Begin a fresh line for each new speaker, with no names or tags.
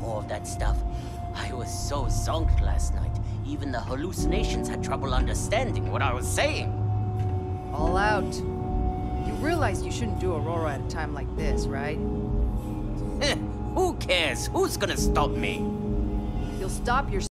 more of that stuff. I was so zonked last night. Even the hallucinations had trouble understanding what I was saying.
All out. You realize you shouldn't do Aurora at a time like this, right?
Who cares? Who's gonna stop me?
You'll stop your